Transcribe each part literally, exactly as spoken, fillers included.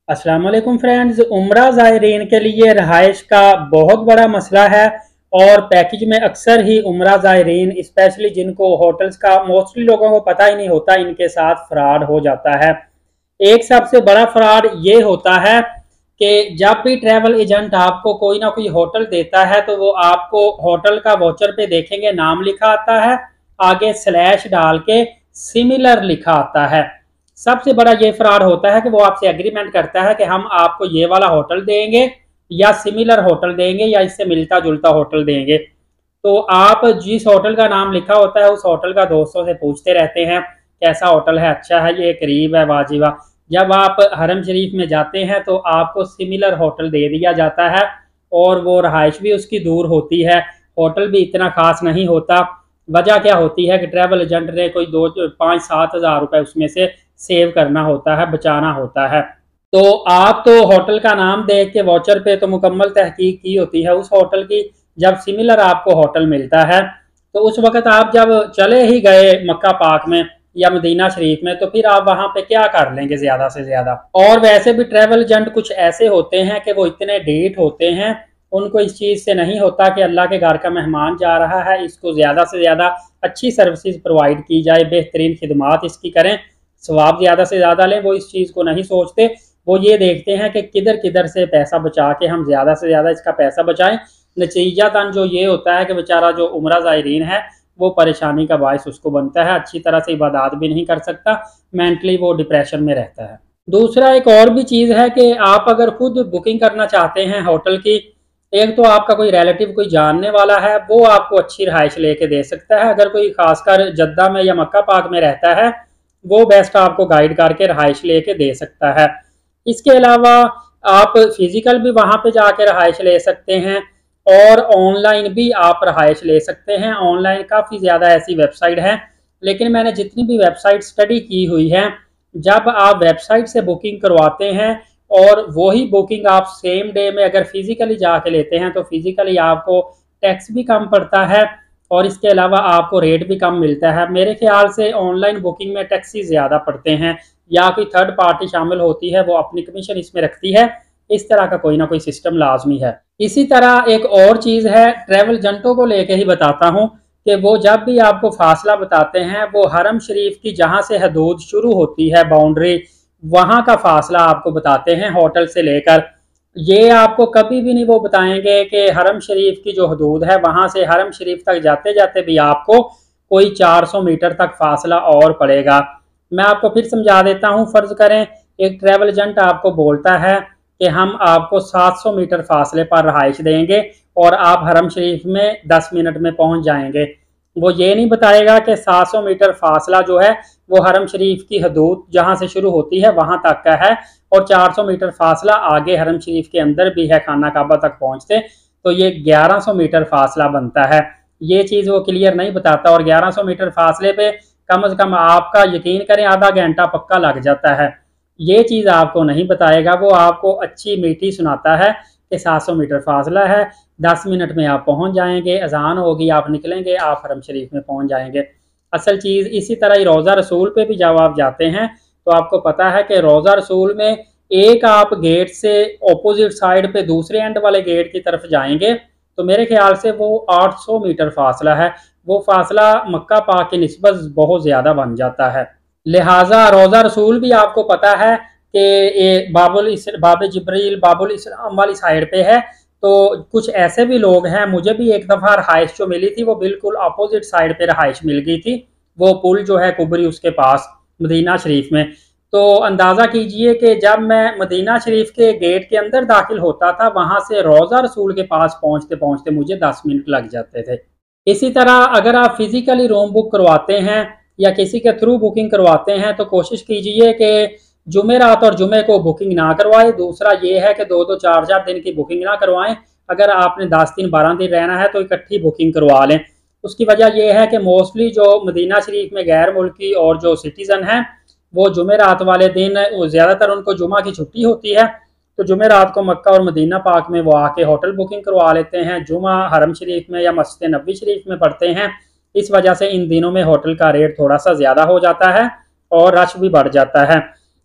अस्सलाम वालेकुम फ्रेंड्स। उम्रा ज़ायरीन के लिए रहाइश का बहुत बड़ा मसला है और पैकेज में अक्सर ही उम्रा ज़ायरीन स्पेशली जिनको होटल्स का मोस्टली लोगों को पता ही नहीं होता, इनके साथ फ्रॉड हो जाता है। एक सबसे बड़ा फ्रॉड ये होता है कि जब भी ट्रैवल एजेंट आपको कोई ना कोई होटल देता है तो वो आपको होटल का वाउचर पे देखेंगे, नाम लिखा आता है, आगे स्लैश डाल के सिमिलर लिखा आता है। सबसे बड़ा ये फ्रॉड होता है कि वो आपसे एग्रीमेंट करता है कि हम आपको ये वाला होटल देंगे या सिमिलर होटल देंगे या इससे मिलता जुलता होटल देंगे। तो आप जिस होटल का नाम लिखा होता है उस होटल का दोस्तों से पूछते रहते हैं कैसा होटल है, अच्छा है, ये करीब है, वाजिबा। जब आप हरम शरीफ में जाते हैं तो आपको सिमिलर होटल दे दिया जाता है और वो रहाइश भी उसकी दूर होती है, होटल भी इतना खास नहीं होता। वजह क्या होती है कि ट्रैवल एजेंट ने कोई दो पाँच सात हज़ार रुपए उसमें से सेव करना होता है, बचाना होता है। तो आप तो होटल का नाम देख के वाउचर पे तो मुकम्मल तहकीक की होती है उस होटल की। जब सिमिलर आपको होटल मिलता है तो उस वक्त आप जब चले ही गए मक्का पाक में या मदीना शरीफ में तो फिर आप वहां पे क्या कर लेंगे ज्यादा से ज्यादा। और वैसे भी ट्रैवल एजेंट कुछ ऐसे होते हैं कि वो इतने ढीठ होते हैं, उनको इस चीज से नहीं होता कि अल्लाह के घर का मेहमान जा रहा है, इसको ज्यादा से ज्यादा अच्छी सर्विसेज प्रोवाइड की जाए, बेहतरीन खिदमात इसकी करें, सवाब ज्यादा से ज्यादा लें। वो इस चीज को नहीं सोचते, वो ये देखते हैं कि किधर किधर से पैसा बचा के हम ज्यादा से ज्यादा इसका पैसा बचाएं। नतीजतन जो ये होता है कि बेचारा जो उम्रा ज़ायरीन है वो परेशानी का बायस उसको बनता है, अच्छी तरह से इबादत भी नहीं कर सकता, मेंटली वो डिप्रेशन में रहता है। दूसरा एक और भी चीज़ है कि आप अगर खुद बुकिंग करना चाहते हैं होटल की, एक तो आपका कोई रिलेटिव कोई जानने वाला है वो आपको अच्छी रहाइश लेके दे सकता है। अगर कोई खासकर जद्दा में या मक्का पाक में रहता है वो बेस्ट आपको गाइड करके रहाइश लेके दे सकता है। इसके अलावा आप फिजिकल भी वहां पे जाके रहाइश ले सकते हैं और ऑनलाइन भी आप रहाइश ले सकते हैं। ऑनलाइन काफ़ी ज़्यादा ऐसी वेबसाइट है, लेकिन मैंने जितनी भी वेबसाइट स्टडी की हुई है, जब आप वेबसाइट से बुकिंग करवाते हैं और वही बुकिंग आप सेम डे में अगर फिजिकली जाके लेते हैं तो फिजिकली आपको टैक्स भी कम पड़ता है और इसके अलावा आपको रेट भी कम मिलता है। मेरे ख्याल से ऑनलाइन बुकिंग में टैक्सी ज़्यादा पड़ते हैं या कोई थर्ड पार्टी शामिल होती है वो अपनी कमीशन इसमें रखती है, इस तरह का कोई ना कोई सिस्टम लाजमी है। इसी तरह एक और चीज़ है, ट्रैवल एजेंटों को लेके ही बताता हूँ कि वो जब भी आपको फासला बताते हैं वो हरम शरीफ की जहाँ से हदूद शुरू होती है, बाउंड्री, वहाँ का फासला आपको बताते हैं होटल से लेकर। ये आपको कभी भी नहीं वो बताएंगे कि हरम शरीफ की जो हदूद है वहाँ से हरम शरीफ तक जाते जाते भी आपको कोई चार सौ मीटर तक फासला और पड़ेगा। मैं आपको फिर समझा देता हूँ। फर्ज करें एक ट्रैवल एजेंट आपको बोलता है कि हम आपको सात सौ मीटर फासले पर रहाइश देंगे और आप हरम शरीफ में दस मिनट में पहुंच जाएंगे। वो ये नहीं बताएगा कि सात सौ मीटर फासला जो है वो हरम शरीफ की हदूद जहां से शुरू होती है वहां तक का है और चार सौ मीटर फासला आगे हरम शरीफ के अंदर भी है, खाना काबा तक पहुंचते तो ये ग्यारह सौ मीटर फासला बनता है। ये चीज़ वो क्लियर नहीं बताता और ग्यारह सौ मीटर फासले पे कम अज़ कम आपका यकीन करें आधा घंटा पक्का लग जाता है। ये चीज़ आपको नहीं बताएगा, वो आपको अच्छी मीठी सुनाता है कि सात सौ मीटर फासला है, दस मिनट में आप पहुंच जाएंगे, अजान होगी, आप निकलेंगे, आप हरम शरीफ में पहुंच जाएंगे। असल चीज़ इसी तरह ही रोज़ा रसूल पे भी जब आप जाते हैं तो आपको पता है कि रोज़ा रसूल में एक आप गेट से ऑपोजिट साइड पे दूसरे एंड वाले गेट की तरफ जाएंगे तो मेरे ख्याल से वो आठ सौ मीटर फासला है। वो फासला मक्का पाक की निस्बत बहुत ज़्यादा बन जाता है। लिहाजा रोज़ा रसूल भी आपको पता है कि ये बाबुल बाब जिब्रील बाबुल इस्लाम वाली साइड पे है। तो कुछ ऐसे भी लोग हैं, मुझे भी एक दफ़ा रहाइश जो मिली थी वो बिल्कुल अपोजिट साइड पे रहाइश मिल गई थी, वो पुल जो है कुबरी उसके पास मदीना शरीफ में। तो अंदाज़ा कीजिए कि जब मैं मदीना शरीफ के गेट के अंदर दाखिल होता था वहाँ से रोज़ा रसूल के पास पहुँचते पहुँचते मुझे दस मिनट लग जाते थे। इसी तरह अगर आप फिज़िकली रूम बुक करवाते हैं या किसी के थ्रू बुकिंग करवाते हैं तो कोशिश कीजिए कि जुमेरात और जुमे को बुकिंग ना करवाएं। दूसरा ये है कि दो दो चार चार दिन की बुकिंग ना करवाएं। अगर आपने दस दिन बारह दिन रहना है तो इकट्ठी बुकिंग करवा लें। उसकी वजह यह है कि मोस्टली जो मदीना शरीफ में गैर मुल्की और जो सिटीज़न हैं वो जुमेरात वाले दिन ज़्यादातर उनको जुमा की छुट्टी होती है, तो जुमेरात को मक्का और मदीना पाक में वो आके होटल बुकिंग करवा लेते हैं, जुमा हरम शरीफ में या मस्जिद नबी शरीफ में पढ़ते हैं। इस वजह से इन दिनों में होटल का रेट थोड़ा सा ज़्यादा हो जाता है और रश भी बढ़ जाता है।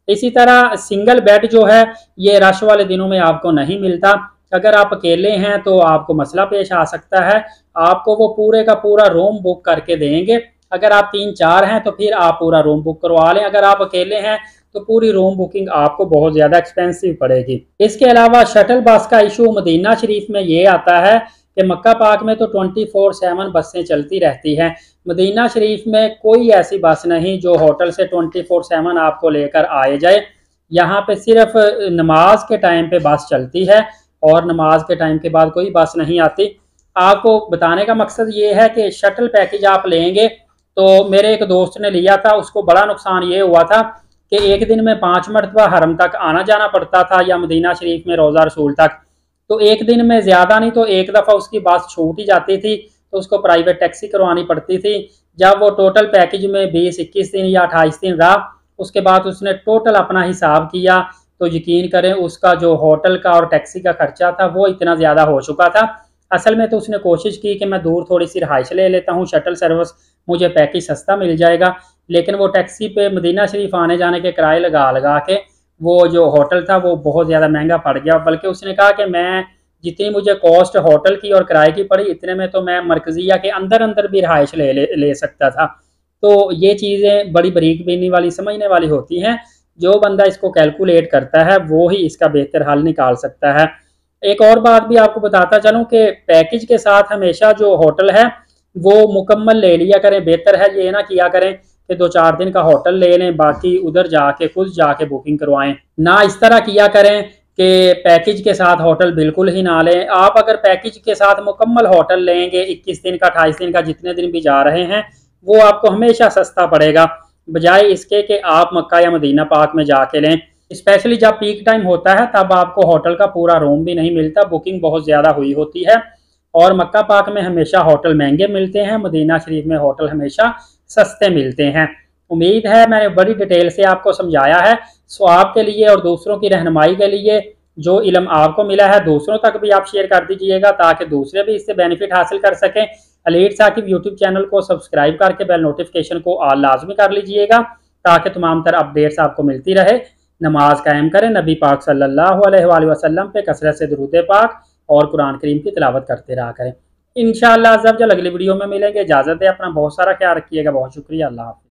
इसी तरह सिंगल बेड जो है ये रश वाले दिनों में आपको नहीं मिलता। अगर आप अकेले हैं तो आपको मसला पेश आ सकता है, आपको वो पूरे का पूरा रूम बुक करके देंगे। अगर आप तीन चार हैं तो फिर आप पूरा रूम बुक करवा लें, अगर आप अकेले हैं तो पूरी रूम बुकिंग आपको बहुत ज़्यादा एक्सपेंसिव पड़ेगी। इसके अलावा शटल बस का इशू मदीना शरीफ में ये आता है कि मक्का पाक में तो ट्वेंटी फोर सेवन बसें चलती रहती हैं, मदीना शरीफ में कोई ऐसी बस नहीं जो होटल से ट्वेंटी फोर सेवन आपको लेकर आए जाए। यहाँ पे सिर्फ नमाज के टाइम पे बस चलती है और नमाज के टाइम के बाद कोई बस नहीं आती। आपको बताने का मकसद ये है कि शटल पैकेज आप लेंगे तो मेरे एक दोस्त ने लिया था, उसको बड़ा नुकसान ये हुआ था कि एक दिन में पाँच मरतबा हरम तक आना जाना पड़ता था या मदीना शरीफ में रोज़ा रसूल तक। तो एक दिन में ज़्यादा नहीं तो एक दफ़ा उसकी बस छूट ही जाती थी तो उसको प्राइवेट टैक्सी करवानी पड़ती थी। जब वो टोटल पैकेज में बीस इक्कीस दिन या अट्ठाईस दिन रहा, उसके बाद उसने टोटल अपना हिसाब किया तो यकीन करें उसका जो होटल का और टैक्सी का खर्चा था वो इतना ज़्यादा हो चुका था। असल में तो उसने कोशिश की कि मैं दूर थोड़ी सी रहाइश ले लेता हूँ, शटल सर्विस मुझे पैकेज सस्ता मिल जाएगा, लेकिन वो टैक्सी पे मदीना शरीफ आने जाने के किराए लगा लगा के वो जो होटल था वो बहुत ज़्यादा महंगा पड़ गया। बल्कि उसने कहा कि मैं जितनी मुझे कॉस्ट होटल की और किराए की पड़ी इतने में तो मैं मरकजिया के अंदर अंदर भी रहाइश ले, ले ले सकता था। तो ये चीज़ें बड़ी बारीक बीनी वाली समझने वाली होती हैं, जो बंदा इसको कैलकुलेट करता है वो ही इसका बेहतर हल निकाल सकता है। एक और बात भी आपको बताता चलूँ कि पैकेज के साथ हमेशा जो होटल है वो मुकम्मल ले लिया करें, बेहतर है ये ना किया करें कि दो चार दिन का होटल ले लें बाकी उधर जाके खुद जाके बुकिंग करवाएं। ना इस तरह किया करें कि पैकेज के साथ होटल बिल्कुल ही ना लें। आप अगर पैकेज के साथ मुकम्मल होटल लेंगे इक्कीस दिन का अट्ठाईस दिन का जितने दिन भी जा रहे हैं वो आपको हमेशा सस्ता पड़ेगा, बजाय इसके कि आप मक्का या मदीना पाक में जाके लें। स्पेशली जब पीक टाइम होता है तब आपको होटल का पूरा रूम भी नहीं मिलता, बुकिंग बहुत ज़्यादा हुई होती है। और मक्का पाक में हमेशा होटल महंगे मिलते हैं, मदीना शरीफ में होटल हमेशा सस्ते मिलते हैं। उम्मीद है मैंने बड़ी डिटेल से आपको समझाया है। सो आपके लिए और दूसरों की रहनुमाई के लिए जो इल्म आपको मिला है दूसरों तक भी आप शेयर कर दीजिएगा ताकि दूसरे भी इससे बेनिफिट हासिल कर सकें। एलीट साकिब यूट्यूब चैनल को सब्सक्राइब करके बेल नोटिफिकेशन को ऑल लाजमी कर लीजिएगा ताकि तमाम तरह अपडेट्स आपको मिलती रहे। नमाज कायम करें, नबी पाक सल्लल्लाहु अलैहि वसल्लम पे कसरत से दुरूद पाक और कुरान करीम की तिलावत करते रहा करें। इंशाअल्लाह अज़्ज़ा वजल अगली वीडियो में मिलेंगे। इजाज़त है, अपना बहुत सारा ख्याल रखिएगा। बहुत शुक्रिया। अल्लाह हाफ़िज़।